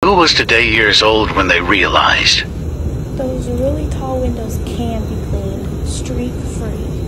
Who was today years old when they realized? Those really tall windows can be cleaned streak-free.